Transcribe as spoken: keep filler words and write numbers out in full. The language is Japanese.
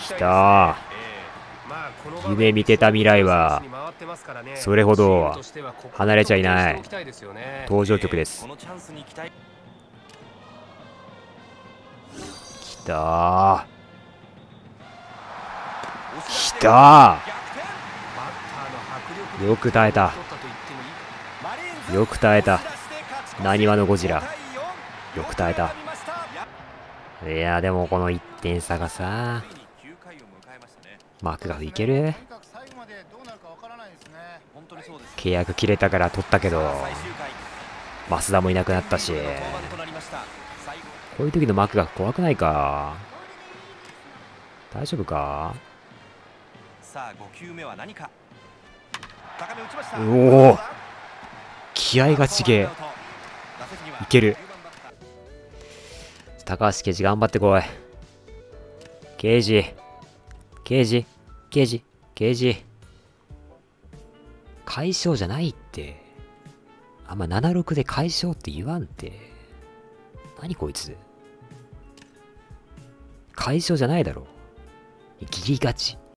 きた。夢見てた未来はそれほど離れちゃいない。登場曲です。きたきた。よく耐えた。よく耐えた。なにわのゴジラ。よく耐えた。いやでもこのいってん差がさ、マクガフいける？契約切れたから取ったけど増田もいなくなったし、こういう時のマクガフ怖くないか？大丈夫か？おお、気合がちげえ。いける。高橋刑事頑張ってこい。刑事刑事刑事刑事解消じゃないって。あんまななろくで解消って言わんって。何こいつ。解消じゃないだろ。ギリガチ。